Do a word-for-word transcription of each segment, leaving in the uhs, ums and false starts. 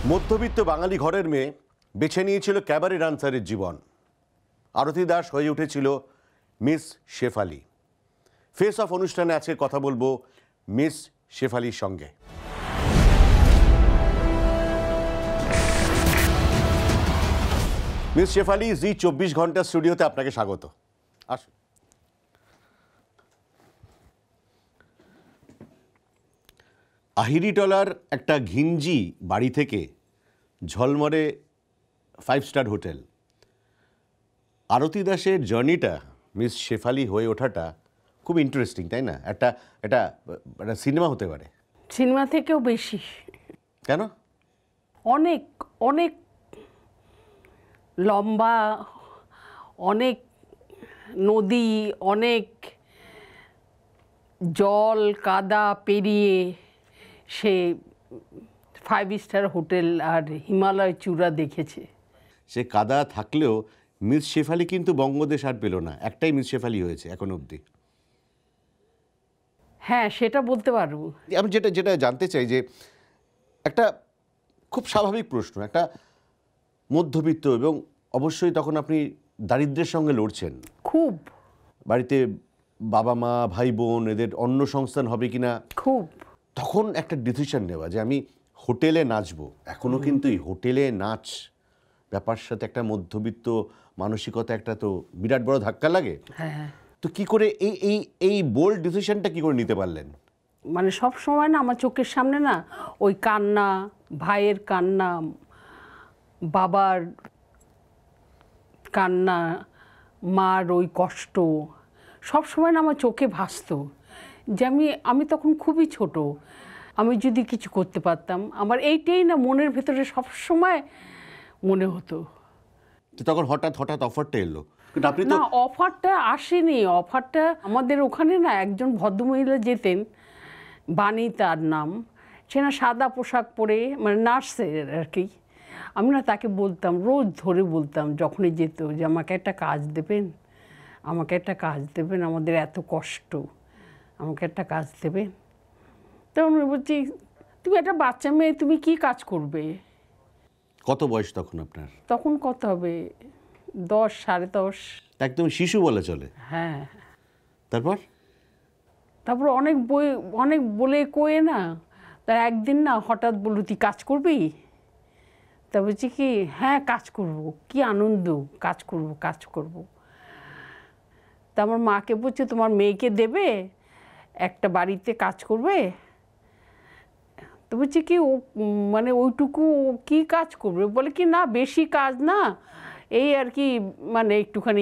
মধ্যবিত্ত বাঙালি ঘরের মেয়ে বেছে নিয়েছিল ক্যাবারে ডান্সারের জীবন। আরতি দাস হয়ে উঠেছিল মিস শেফালি। ফেস অফ অনুষ্ঠানে আজকে কথা বলবো মিস শেফালির সঙ্গে। মিস শেফালি, জি চব্বিশ ঘন্টা স্টুডিওতে আপনাকে স্বাগত। আসুন। আহিরিটলার একটা ঘিঞ্জি বাড়ি থেকে ঝলমরে ফাইভ স্টার হোটেল, আরতি দাসের জার্নিটা মিস শেফালি হয়ে ওঠাটা খুব ইন্টারেস্টিং, তাই না? একটা এটা একটা সিনেমা হতে পারে। সিনেমা থেকেও বেশি। কেন? অনেক অনেক লম্বা, অনেক নদী, অনেক জল কাদা পেরিয়ে সে ফাইভ স্টার হোটেল আর হিমালয় চূড়া দেখেছে। সে কাদা থাকলেও মিস শেফালি কিন্তু বঙ্গদেশ আর পেল না, একটাই মিস শেফালি হয়েছে এখন অবধি। হ্যাঁ, সেটা বলতে পারবো। আমি যেটা যেটা জানতে চাই যে একটা খুব স্বাভাবিক প্রশ্ন, একটা মধ্যবিত্ত এবং অবশ্যই তখন আপনি দারিদ্র্যের সঙ্গে লড়ছেন, খুব বাড়িতে বাবা মা ভাই বোন এদের অন্ন সংস্থান হবে কিনা, খুব তখন একটা ডিসিশন নেওয়া যে আমি হোটেলে নাচবো। এখনো কিন্তু এই হোটেলে নাচ ব্যাপার সাথে একটা মধ্যবিত্ত মানসিকতা একটা তো বিরাট বড় ধাক্কা লাগে। হ্যাঁ, তো কি করে এই এই এই বোল্ড ডিসিশনটা কি করে নিতে পারলেন? মানে সব সময় না আমার চোখের সামনে না ওই কান্না, ভাইয়ের কান্না, বাবার কান্না, মার ওই কষ্ট সব সময় না আমার চোখে ভাসতো যে আমি আমি তখন খুবই ছোট, আমি যদি কিছু করতে পারতাম। আমার এইটাই না মনের ভেতরে সব সময় মনে হতো। তখন হঠাৎ হঠাৎ অফারটা এলো, আপনি তো না, অফারটা আসেনি। অফারটা আমাদের ওখানে না একজন ভদ্রমহিলা যেতেন, বাণী তার নাম, সে না সাদা পোশাক পরে, মানে নার্সের আর কি। আমি না তাকে বলতাম, রোজ ধরে বলতাম যখনই যেত যে আমাকে একটা কাজ দেবেন, আমাকে একটা কাজ দেবেন, আমাদের এত কষ্ট, আমাকে একটা কাজ দেবেন। তখন বলছি, তুমি একটা বাচ্চা মেয়ে, তুমি কি কাজ করবে? কত বয়স তখন আপনার? তখন কত হবে, দশ সাড়ে দশ, একদম শিশু বলে চলে। হ্যাঁ। তারপর তারপর অনেক বই অনেক বলে কয়ে না, তা একদিন না হঠাৎ বলল, তুই কাজ করবি? তা বলছি কি, হ্যাঁ কাজ করব, কি আনন্দ, কাজ করব কাজ করব। তা আমার মাকে বলছে, তোমার মেয়েকে দেবে, একটা বাড়িতে কাজ করবে। তো বলছি কি, ও মানে ওইটুকু কি কাজ করবে? বলে কি, না বেশি কাজ না, এই আর কি, মানে একটুখানি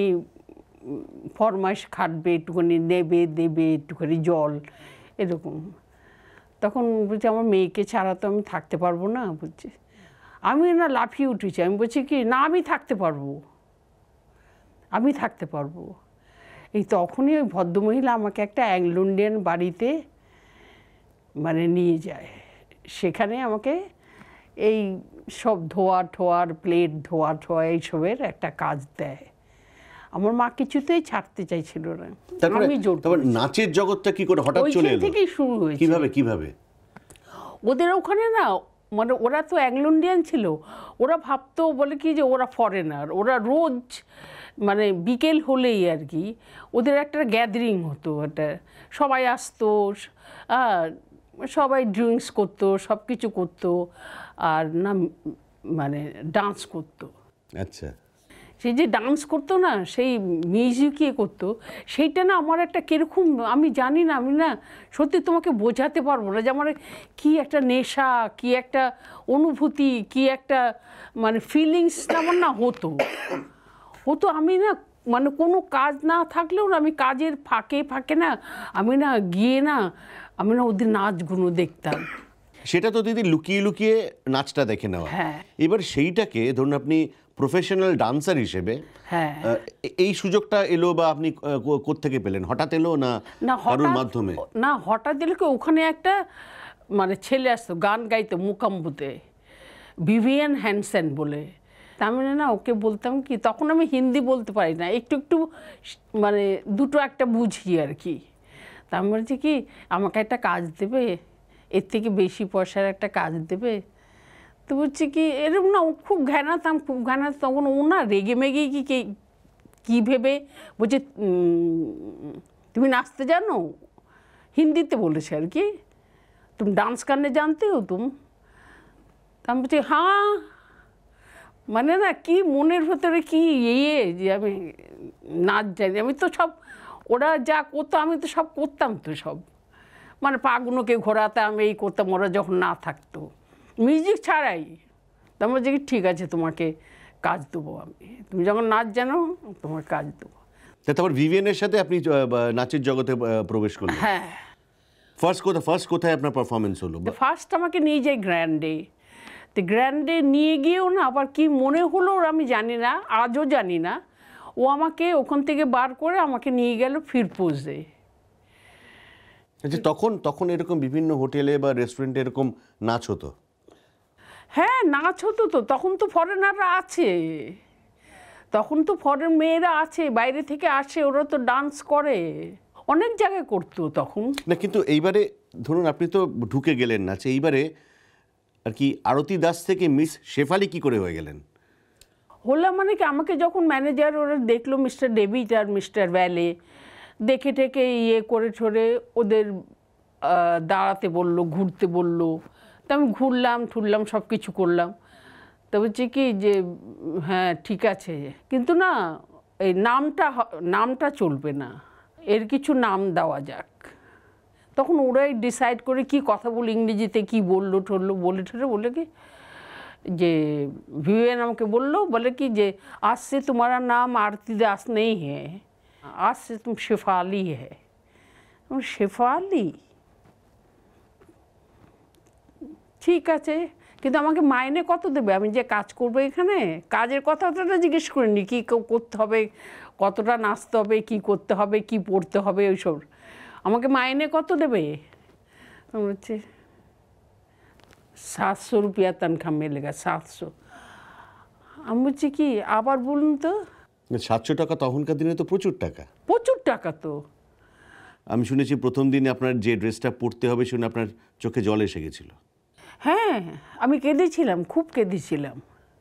ফরমাইশ খাটবে, একটুখানি নেবে দেবে, একটুখানি জল, এরকম। তখন বলছি, আমার মেয়েকে ছাড়া তো আমি থাকতে পারবো না। বলছি, আমি না লাফিয়ে উঠেছি। আমি বলছি কি, না আমি থাকতে পারবো, আমি থাকতে পারবো। এই তখনই ওই ভদ্রমহিলা আমাকে একটা অ্যাংলো ইন্ডিয়ান বাড়িতে মানে নিয়ে যায়। সেখানে আমাকে এই সব ধোয়া ঠোয়ার, প্লেট ধোয়া ঠোয়া এইসবের একটা কাজ দেয়। আমার মা কিছুতেই ছাড়তে চাইছিল না, আমি জোর করেছি। নাচের জগৎটা কি করে হঠাৎ চলে এলো? থেকেই শুরু হয়েছে। কিভাবে কিভাবে ওদের ওখানে না, মানে ওরা তো অ্যাংলো ইন্ডিয়ান ছিল, ওরা ভাবতো বলে কি যে ওরা ফরেনার। ওরা রোজ মানে বিকেল হলেই আর কি ওদের একটা গ্যাদারিং হতো, একটা সবাই আসতো, আর সবাই ড্রিঙ্কস করতো, সব কিছু করতো, আর না মানে ডান্স করতো। আচ্ছা, সেই যে ডান্স করতো না, সেই মিউজিকে করতো, সেইটা না আমার একটা কীরকম আমি জানি না, আমি না সত্যি তোমাকে বোঝাতে পারবো না যে আমার কী একটা নেশা, কী একটা অনুভূতি, কী একটা মানে ফিলিংস আমার না হতো হতো আমি না মানে কোনো কাজ না থাকলেও না, আমি কাজের ফাঁকে ফাঁকে না আমি না গিয়ে না আমি না ওদের নাচগুলো দেখতাম। সেটা তো দিদি লুকিয়ে লুকিয়ে নাচটা দেখে নেওয়া। হ্যাঁ। এবার সেইটাকে ধরুন আপনি প্রফেশনাল ডান্সার হিসেবে, হ্যাঁ, এই সুযোগটা এলো বা আপনি কোত্থেকে পেলেন? হঠাৎ এলো না কারোর মাধ্যমে? না হঠাৎ এলো কি, ওখানে একটা মানে ছেলে আসতো গান গাইতো মুকাম্বুতে, ভিভিয়ান হ্যানসেন বলে। তার মানে না ওকে বলতাম কি, তখন আমি হিন্দি বলতে পারি না, একটু একটু মানে দুটো একটা বুঝি আর কি। তা আমি বলছি কি, আমাকে একটা কাজ দেবে, এর থেকে বেশি পয়সার একটা কাজ দেবে। তো বলছি কি এরকম না, ও খুব ঘ্যানাতাম খুব ঘ্যানা, তখন ও না রেগে মেগে কি কে- কি ভেবে বলছে "উম, তুমি নাচতে জানো?" হিন্দিতে বলেছে আর কি, "তুম ডান্স করনে জানতে হো তুম?" তা আমি বলছি হ্যাঁ, মানে না কি মনের ভেতরে কি ইয়ে যে আমি নাচ জানি, আমি তো সব ওরা যা করতো আমি তো সব করতাম তো সব, মানে পাগুলোকে ঘোরাতাম, এই করতাম ওরা যখন না থাকতো মিউজিক ছাড়াই। তা আমি বলছি কি, ঠিক আছে তোমাকে কাজ দেবো আমি, তুমি যখন নাচ জানো তোমার কাজ দেবো। তা তারপর ভিভিয়ানের সাথে আপনি আহ, বা- নাচের জগতে আহ, প্রবেশ করলেন। হ্যাঁ, ফার্স্ট কোথায় ফার্স্ট কোথায় আপনার পারফরমেন্স হলো? তো ফার্স্ট আমাকে নিয়ে যায় গ্র্যান্ডে। তো গ্র্যান্ডে নিয়ে গিয়েও না আবার কি মনে হলো ওর আমি জানি না, আজও জানি না, ও আমাকে ওখান থেকে বার করে আমাকে নিয়ে গেল ফিরপোজে। আচ্ছা, তখন তখন এরকম বিভিন্ন হোটেলে বা রেস্টুরেন্টে এরকম নাচ হতো? হ্যাঁ, নাচ হতো তো, তখন তো ফরেনাররা আছে, তখন তো ফরেন মেয়েরা আছে, বাইরে থেকে আসে, ওরা তো ডান্স করে, অনেক জায়গায় করতো তখন। না, কিন্তু এইবারে ধরুন আপনি তো ঢুকে গেলেন নাচে, এইবারে আর কি আরতি দাস থেকে মিস শেফালি কি করে হয়ে গেলেন? হলাম মানে কি, আমাকে যখন ম্যানেজার ওরা দেখলো, মিস্টার ডেভিড আর মিস্টার ভ্যালে, দেখে টেকে ইয়ে করে ঠরে ওদের আহ, দাঁড়াতে বললো, ঘুরতে বললো। তা আমি ঘুরলাম ঠুরলাম সব কিছু করলাম। তা বলছি কি যে হ্যাঁ ঠিক আছে, কিন্তু না এই নামটা হ- নামটা চলবে না, এর কিছু নাম দেওয়া যাক। তখন ওরাই ডিসাইড করে কি কথা বলে ইংরেজিতে কি বললো টললো, বলে ঠলে বলে কি যে ভিভিয়ান আমাকে বললো, বলে কি যে आज से तुम्हारा नाम आरती दास नहीं है, आज से तुम शेफाली है। আমি, শেফালি? ঠিক আছে, কিন্তু আমাকে মাইনে কত দেবে, আমি যে কাজ করবো এখানে? কাজের কথাটা জিজ্ঞেস করিনি, কী করতে হবে, কতটা নাচতে হবে, কি করতে হবে, কি পড়তে হবে, ওইসব। আমাকে মাইনে কত দেবে? আমি বলছি সাতশো রুপিয়া তনখা মিলেগা, সাতশো। আমি বলছি কি আবার বলুন তো। সাতশো টাকা তখনকার দিনে তো প্রচুর টাকা। প্রচুর টাকা তো। আমি শুনেছি প্রথম দিনে আপনার যে ড্রেসটা পরতে হবে শুনে আপনার চোখে জল এসে গেছিল। হ্যাঁ, আমি কেঁদেছিলাম, খুব কেঁদেছিলাম।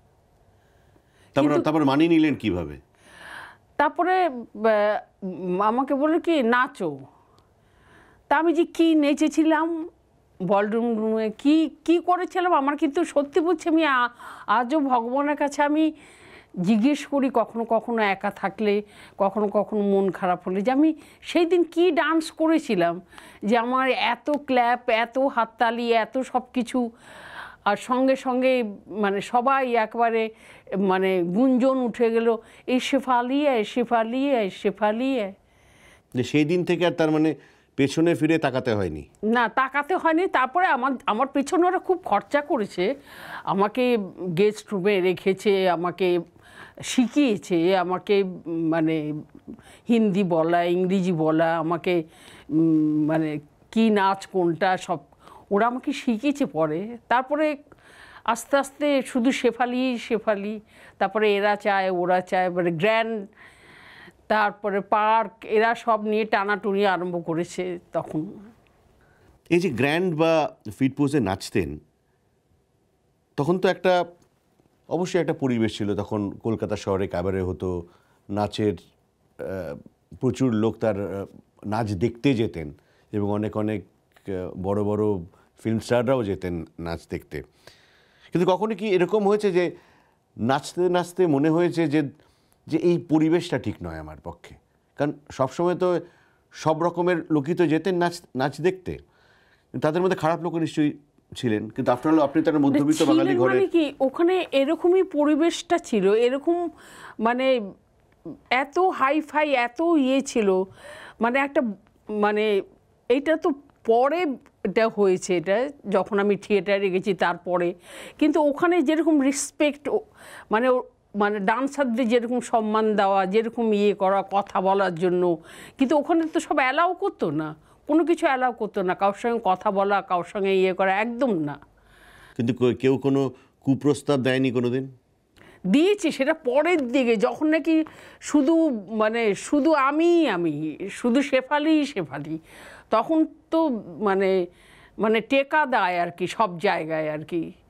তারপর তারপর মানিয়ে নিলেন কিভাবে? তারপরে আহ, আমাকে বলে কি নাচো। তা আমি যে কী নেচেছিলাম বলরুম রুমে, কী কী করেছিলাম, আমার কিন্তু সত্যি বলছি আমি আ- আজও ভগবানের কাছে আমি জিজ্ঞেস করি কখনো কখনো একা থাকলে, কখনো কখনো মন খারাপ হলে, যে আমি সেই দিন কী ডান্স করেছিলাম, যে আমার এত ক্ল্যাপ, এত হাততালি, এত সব কিছু, আর সঙ্গে সঙ্গে মানে সবাই একবারে মানে গুঞ্জন উঠে গেল, এই শেফালি আয় শেফালি আয় শেফালি আয়। যে সেই দিন থেকে আর তার মানে পেছনে ফিরে তাকাতে হয়নি? না, তাকাতে হয়নি। তারপরে আমার আমার পেছনে ওরা খুব খরচা করেছে, আমাকে গেস্ট রুমে রেখেছে, আমাকে শিখিয়েছে, আমাকে উম, মানে হিন্দি বলা, ইংরেজি বলা, আমাকে উম, মানে কি নাচ কোনটা সব ওরা আমাকে শিখিয়েছে। পরে তারপরে আস্তে আস্তে শুধু শেফালি শেফালি, তারপরে এরা চায় ওরা চায়, মানে গ্র্যান্ড, তারপরে পার্ক, এরা সব নিয়ে টানাটুনি আরম্ভ করেছে তখন। এই যে গ্র্যান্ড বা ফিট পোজে নাচতেন, তখন তো একটা অবশ্যই একটা পরিবেশ ছিল। তখন কলকাতা শহরে ক্যাবারে হতো, নাচের আহ, প্রচুর লোক তার আহ, নাচ দেখতে যেতেন, এবং অনেক অনেক আহ, বড় বড় ফিল্ম স্টাররাও যেতেন নাচ দেখতে। কিন্তু কখনো কি এরকম হয়েছে যে নাচতে নাচতে মনে হয়েছে যে যে এই পরিবেশটা ঠিক নয় আমার পক্ষে? কারণ সবসময় তো সব রকমের লোকই তো যেতেন নাচ নাচ দেখতে, তাদের মধ্যে খারাপ লোক নিশ্চয়ই ছিলেন, কিন্তু আফটার অল আপনি তার মধ্যবিত্ত বাঙালি ছিলেন ঘরে। মানে কি, ওখানে এরকমই পরিবেশটা ছিল, এরকম মানে এত হাই ফাই, এত ইয়ে ছিল, মানে একটা মানে এইটা তো পরে এটা হয়েছে, এটা যখন আমি থিয়েটারে গেছি তারপরে। কিন্তু ওখানে যেরকম রেসপেক্ট, মানে ও- মানে ডান্সারদের যেরকম সম্মান দেওয়া, যেরকম ইয়ে করা কথা বলার জন্য, কিন্তু ওখানে তো সব অ্যালাউ করতো না, কোনো কিছু অ্যালাউ করতো না, কারোর সঙ্গে কথা বলা, কারোর সঙ্গে ইয়ে করা, একদম না। কিন্তু কে- কেউ কোনো কুপ্রস্তাব দেয়নি কোনোদিন? দিয়েছি সেটা পরের দিকে, যখন নাকি শুধু মানে শুধু আমি আমি শুধু শেফালি শেফালি, তখন তো মানে মানে টেকা দেয় আর কি সব জায়গায় আর কি,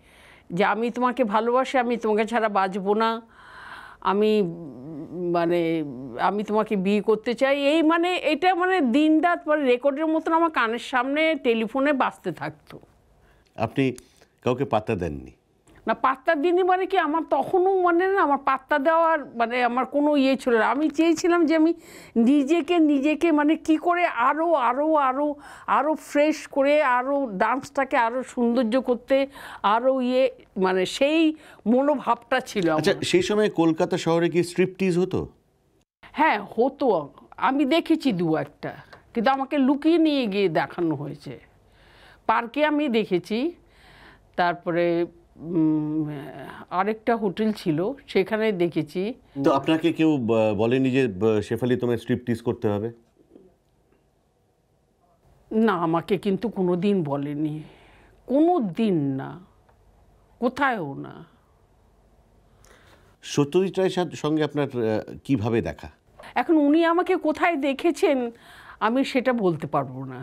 যে আমি তোমাকে ভালোবাসি, আমি তোমাকে ছাড়া বাঁচবো না, আমি মানে আমি তোমাকে বিয়ে করতে চাই, এই মানে এটা মানে দিন রাত মানে রেকর্ডের মতন আমার কানের সামনে টেলিফোনে বাজতে থাকতো। আপনি কাউকে পাত্তা দেননি? না, পাত্তা দিনই মানে কি, আমার তখনও মানে না আমার পাত্তা দেওয়ার মানে আমার কোনো ইয়ে ছিল না। আমি চেয়েছিলাম যে আমি নিজেকে নিজেকে মানে কি করে আরও আরও আরও আরও ফ্রেশ করে আরও ডান্সটাকে আরও সৌন্দর্য করতে আরও ইয়ে মানে সেই মনোভাবটা ছিল আমার। আচ্ছা, সেই সময় কলকাতা শহরে কি স্ট্রিপটিজ হতো? হ্যাঁ হতো, আমি দেখেছি দু একটা, কিন্তু আমাকে লুকিয়ে নিয়ে গিয়ে দেখানো হয়েছে। পার্কে আমি দেখেছি, তারপরে আরেকটা হোটেল ছিল সেখানে দেখেছি। তো আপনাকে কেউ ব- বলেনি যে ব- শেফালি তোমায় স্ট্রিপটিজ করতে হবে? না, আমাকে কিন্তু কোনো দিন বলেনি, কোনো দিন না, কোথায়ও না। সত্যজিৎ রায়ের সাথে- সঙ্গে আপনার আহ, কিভাবে দেখা? এখন উনি আমাকে কোথায় দেখেছেন আমি সেটা বলতে পারবো না।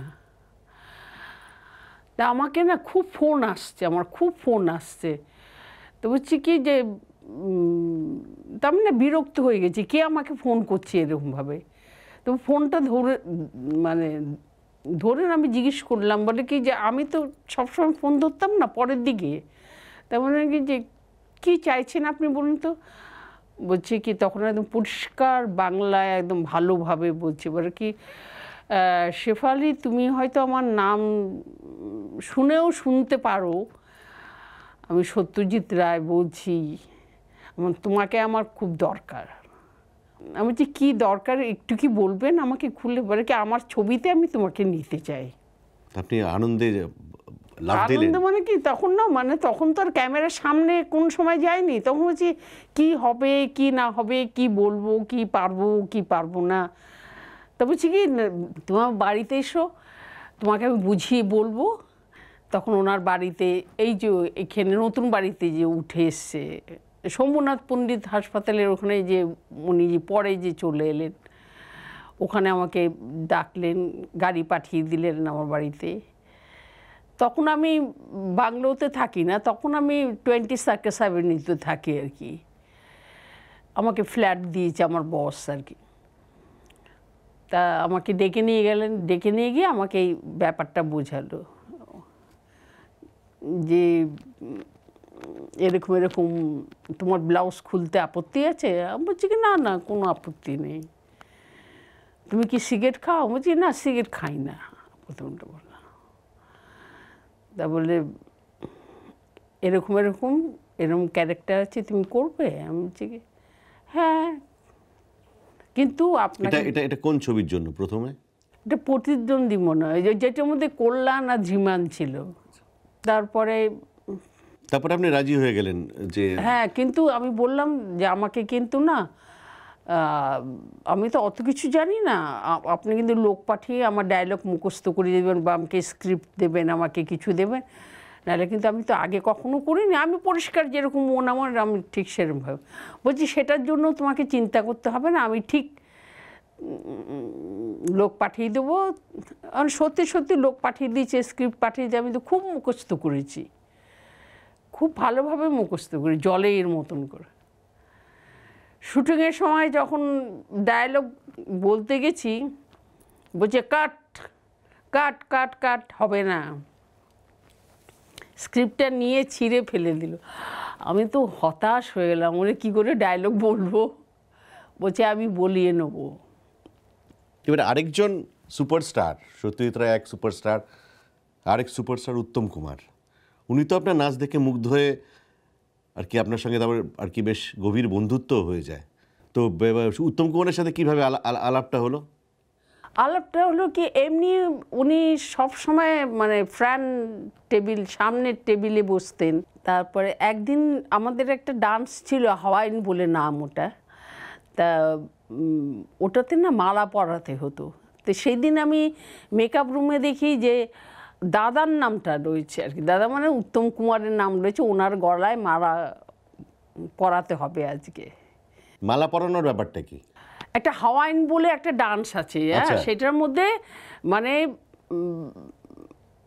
তা আমাকে না খুব ফোন আসছে, আমার খুব ফোন আসছে। তো বলছি কি যে উম, তার মানে বিরক্ত হয়ে গেছি, কে আমাকে ফোন করছে এরকমভাবে। তো ফোনটা ধরে মানে ধরে আমি জিজ্ঞেস করলাম, বলে কি যে আমি তো সবসময় ফোন ধরতাম না পরের দিকে, তার মানে কি যে কী চাইছেন আপনি বলুন তো। বলছে কি তখন একদম পরিষ্কার বাংলায় একদম ভালোভাবে বলছে, বলে কি আহ, শেফালি তুমি হয়তো আমার নাম শুনেও শুনতে পারো, আমি সত্যজিৎ রায় বলছি, আমার তোমাকে আমার খুব দরকার। আমি বলছি কী দরকার একটু কি বলবেন আমাকে খুলে, বলে কি আমার ছবিতে আমি তোমাকে নিতে চাই। আপনি আনন্দে লাফ দিলেন? আনন্দ মানে কি, তখন না মানে তখন তো আর ক্যামেরার সামনে কোন সময় যায়নি, তখন বলছি কি হবে কি না হবে, কি বলবো কি পারবো কি পারবো না। তা বলছি কি তোমার বাড়িতে এসো, তোমাকে আমি বুঝিয়ে বলবো। তখন ওনার বাড়িতে এই যে এখানে নতুন বাড়িতে যে উঠে এসছে সোমনাথ পণ্ডিত হাসপাতালের ওখানে যে উনি যে পরে যে চলে এলেন, ওখানে আমাকে ডাকলেন, গাড়ি পাঠিয়ে দিলেন আমার বাড়িতে। তখন আমি বাংলোতে থাকি না, তখন আমি টোয়েন্টি সার্কাস অ্যাভিনিউতে থাকি আর কি। আমাকে ফ্ল্যাট দিয়েছে আমার বস আর কি। তা আমাকে ডেকে নিয়ে গেলেন, ডেকে নিয়ে গিয়ে আমাকে এই ব্যাপারটা বোঝালো যে এরকম এরকম তোমার ব্লাউজ খুলতে আপত্তি আছে? আমি বলছি কি না না কোনো আপত্তি নেই। তুমি কি সিগারেট খাও? আমি বলছি না সিগারেট খাই না, প্রথমটা বললাম। তা বলে এরকম এরকম এরকম ক্যারেক্টার আছে তুমি করবে? আমি বলছি কি হ্যাঁ, কিন্তু এটা আপনাকে এটা এটা কোন ছবির জন্য প্রথমে? এটা প্রতিদ্বন্দ্বী মনে হয়, যে- যেটার মধ্যে কল্যাণ আর ঝিমান ছিল। তারপরে তারপরে আপনি রাজি হয়ে গেলেন যে হ্যাঁ, কিন্তু আমি বললাম যে আমাকে কিন্তু না আহ, আমি তো অত কিছু জানি না, আ- আপনি কিন্তু লোক পাঠিয়ে আমার ডায়লগ মুখস্থ করে দেবেন বা আমাকে স্ক্রিপ্ট দেবেন, আমাকে কিছু দেবেন, নাহলে কিন্তু আমি তো আগে কখনো করিনি। আমি পরিষ্কার যেরকম মন আমার আমি ঠিক সেরকমভাবে বলছি, সেটার জন্য তোমাকে চিন্তা করতে হবে না, আমি ঠিক লোক পাঠিয়ে দেবো। আমি সত্যি সত্যি লোক পাঠিয়ে দিয়েছি, স্ক্রিপ্ট পাঠিয়ে দিয়ে আমি তো খুব মুখস্থ করেছি, খুব ভালোভাবে মুখস্থ করি জলে এর মতন করে। শুটিংয়ের সময় যখন ডায়লগ বলতে গেছি, বলছে কাট কাট কাট কাট, হবে না, স্ক্রিপ্টটা নিয়ে ছিঁড়ে ফেলে দিল। আমি তো হতাশ হয়ে গেলাম, ওরে কী করে ডায়লগ বলবো। বলছে আমি বলিয়ে নেবো। এবারে আরেকজন সুপারস্টার, সত্যজিৎ রায় এক সুপারস্টার, আরেক সুপারস্টার উত্তম কুমার। উনি তো আপনার নাচ দেখে মুগ্ধ হয়ে আর কি আপনার সঙ্গে তারপর আর কি বেশ গভীর বন্ধুত্ব হয়ে যায়। তো বে- বে- উত্তম কুমারের সাথে কিভাবে আলা- আলা- আলাপটা হলো? আলাপটা হলো কি এমনি, উনি সব সময় মানে ফ্রেন্ড টেবিল সামনের টেবিলে বসতেন। তারপরে একদিন আমাদের একটা ডান্স ছিল হাওয়াইন বলে নাম ওটা, তা উম, ওটাতে না মালা পরাতে হতো। তো সেই দিন আমি মেকআপ রুমে দেখি যে দাদার নামটা রয়েছে আর কি, দাদা মানে উত্তম কুমারের নাম রয়েছে, ওনার গলায় মালা পরাতে হবে আজকে। মালা পরানোর ব্যাপারটা কি? একটা হাওয়াইন বলে একটা ডান্স আছে, হ্যাঁ, আচ্ছা। সেটার মধ্যে মানে উম,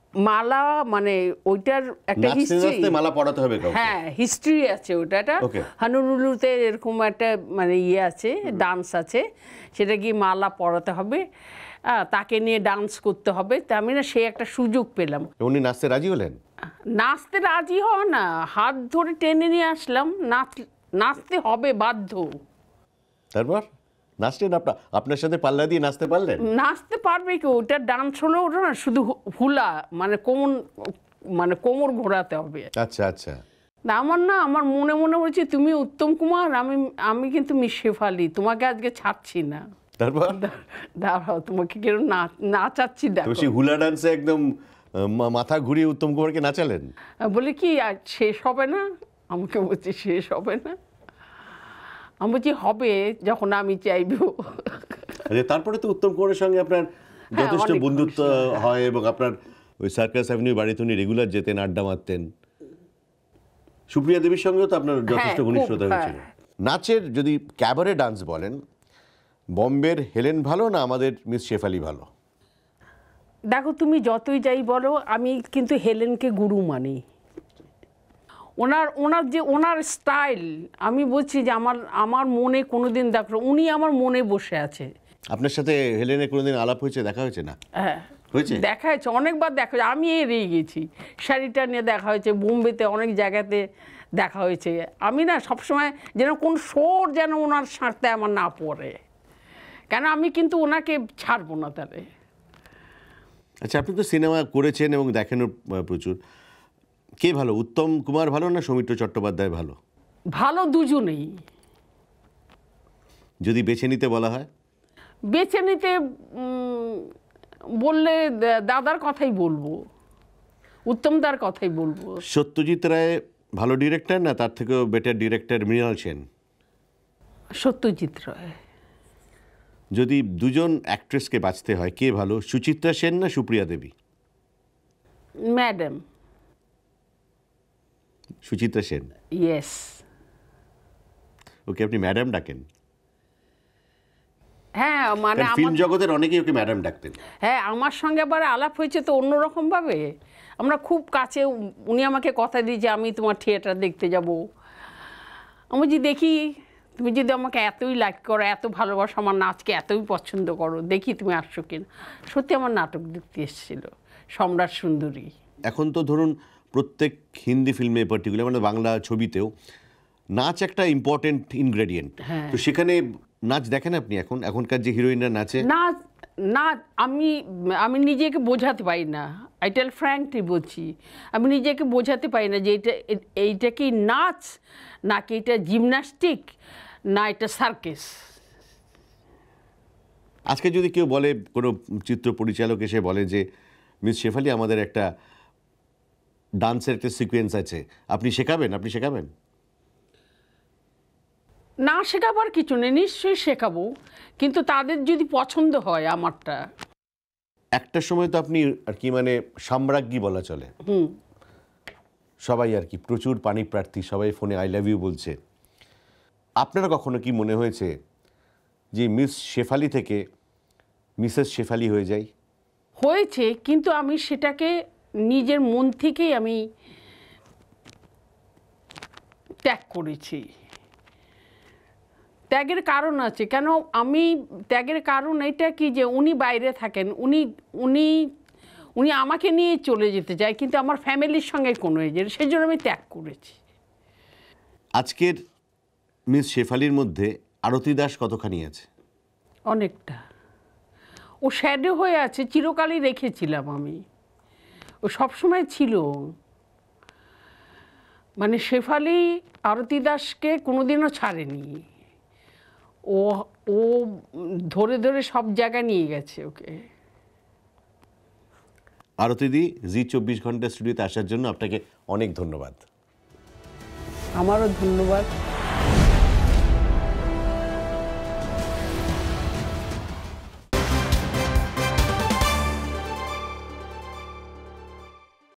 মালা মানে ওইটার একটা নাচতে হিস্ট্রি, নাচতে মালা পড়াতে হবে কাউকে? হ্যাঁ হিস্ট্রি আছে ওটা, একটা Okay. হানুরুলুতে এরকম একটা মানে ইয়ে আছে, ডান্স আছে, সেটা কি মালা পরাতে হবে, আহ, তাকে নিয়ে ডান্স করতে হবে। তা আমি না সে একটা সুযোগ পেলাম। উনি নাচতে রাজি হলেন? নাচতে রাজি হওয়া না, হাত ধরে টেনে নিয়ে আসলাম, নাচ নাচতে হবে বাধ্য। তারপর নাচলেন? আপনার আপনার সাথে পাল্লা দিয়ে নাচতে পারলেন? নাচতে পারবে কি, ওটা ডান্স হলো ওটা না শুধু হু- হুলা মানে কোমর মানে কোমর ঘোরাতে হবে। আচ্ছা আচ্ছা। না আমার না আমার মনে মনে হচ্ছে তুমি উত্তম কুমার, আমি আমি কিন্তু মিস শেফালি, তোমাকে আজকে ছাড়ছি না। তারপর দাঁড়াও তোমাকে কেন না নাচাচ্ছি তো দেখো। সেই হুলা ডান্সে একদম আহ, মা- মাথা ঘুরিয়ে উত্তম কুমারকে নাচালেন? বলে কি আর শেষ হবে না, আমাকে বলছি শেষ হবে না, আমি বলছি হবে যখন আমি চাইবো। আচ্ছা, তারপরে তো উত্তম কুমারের সঙ্গে আপনার যথেষ্ট অনেক বন্ধুত্ব হয় এবং আপনার ওই সার্কাস অ্যাভিনিউ বাড়িতে উনি রেগুলার যেতেন, আড্ডা মারতেন। সুপ্রিয়া দেবীর সঙ্গেও তো আপনার যথেষ্ট খুব, ঘনিষ্ঠতা হয়েছিল। হ্যাঁ। নাচের যদি ক্যাবারে ডান্স বলেন, বম্বের হেলেন ভালো না আমাদের মিস শেফালি ভালো? দেখো তুমি যতই যাই বলো, আমি কিন্তু হেলেনকে গুরু মানি। ওনার ওনার যে ওনার স্টাইল, আমি বলছি যে আমার আমার মনে কোনো দিন দেখো উনি আমার মনে বসে আছে। আপনার সাথে হেলেনের কোনোদিন আলাপ হয়েছে, দেখা হয়েছে? না হ্যাঁ হয়েছে? দেখা হয়েছে, অনেকবার দেখা হয়েছে, আমি এড়িয়ে গেছি। শাড়িটা নিয়ে দেখা হয়েছে, বোম্বেতে অনেক জায়গাতে দেখা হয়েছে। আমি না সবসময় যেন কোন সোর যেন ওনার সাঁড়তে আমার না পড়ে, কেন আমি কিন্তু ওনাকে ছাড়বো না তাহলে। আচ্ছা, আপনি তো সিনেমা করেছেন এবং দেখেনও আহ, প্রচুর। কে ভালো, উত্তম কুমার ভালো না সৌমিত্র চট্টোপাধ্যায় ভালো? ভালো দুজনেই। যদি বেছে নিতে বলা হয়? বেছে নিতে উম, বললে দা- দাদার কথাই বলবো, উত্তমদার কথাই বলবো। সত্যজিৎ রায় ভালো ডিরেক্টর না তার থেকেও বেটার ডিরেক্টর মৃণাল সেন? সত্যজিৎ রায়। যদি দুজন অ্যাক্ট্রেসকে বাঁচতে হয়, কে ভালো, সুচিত্রা সেন না Supriya Devi? Madam. Suchitra Sen. Yes. Okay আপনি ম্যাডাম ডাকেন? হ্যাঁ মানে কারণ ফিল্ম আমার, জগতের অনেকেই ওকে ম্যাডাম ডাকতেন। হ্যাঁ আমার সঙ্গে আবার আলাপ হয়েছে তো অন্যরকমভাবে। আমরা খুব কাছে, উনি আমাকে কথা দিয়েছে আমি তোমার থিয়েটার দেখতে যাব। আমি যদি দেখি তুমি যদি আমাকে এতই লাইক করো, এত ভালোবাসো, আমার নাচকে এতই পছন্দ করো, দেখি তুমি আসছো কিনা। সত্যি আমার নাটক দেখতে এসেছিল সম্রাট সুন্দরী। এখন তো ধরুন প্রত্যেক হিন্দি ফিল্মে পার্টিকুলার মানে বাংলা ছবিতেও নাচ একটা ইম্পর্টেন্ট ইনগ্রেডিয়েন্ট। হ্যাঁ। তো সেখানে নাচ দেখেন আপনি এখন, এখনকার যে হিরোইনরা নাচে? না না আমি আমি নিজেকে বোঝাতে পারি না, আই টেল ফ্র্যাঙ্কলি বলছি, আমি নিজেকে বোঝাতে পারি না যে এটা এ- এইটা কি নাচ নাকি এটা জিমন্যাস্টিক না এটা সার্কেস। আজকে যদি কেউ বলে, কোনো চিত্র পরিচালক এসে বলে যে মিস শেফালি আমাদের একটা ডান্সের একটা সিকোয়েন্স আছে, আপনি শেখাবেন? আপনি শেখাবেন? না শেখাবার কিছু নেই, নিশ্চয়ই শেখাবো, কিন্তু তাদের যদি পছন্দ হয় আমারটা। একটা সময় তো আপনি আর কি মানে সাম্রাজ্ঞী বলা চলে, সবাই আর কি প্রচুর পানি প্রার্থী, সবাই ফোনে আই লাভ ইউ বলছে। আপনারা কখনো কি মনে হয়েছে যে মিস শেফালি থেকে মিসেস শেফালি হয়ে যায়? হয়েছে, কিন্তু আমি সেটাকে নিজের মন থেকেই আমি ত্যাগ করেছি। ত্যাগের কারণ আছে, কেন আমি ত্যাগের কারণ এটা কি যে উনি বাইরে থাকেন, উনি উনি উনি আমাকে নিয়ে চলে যেতে চায়, কিন্তু আমার ফ্যামিলির সঙ্গে কোনো এজের, সেই জন্য আমি ত্যাগ করেছি। আজকের মিস শেফালির মধ্যে আরতি দাস কতখানি আছে? অনেকটা। ও শ্যাডো হয়ে আছে, চিরকালই রেখেছিলাম আমি, ও সবসময় ছিল। মানে শেফালি আরতি দাসকে কোনোদিনও ছাড়েনি, ও ও ধরে ধরে সব জায়গায় নিয়ে গেছে ওকে। আরতি দি, জি চব্বিশ ঘন্টা স্টুডিওতে আসার জন্য আপনাকে অনেক ধন্যবাদ। আমারও ধন্যবাদ।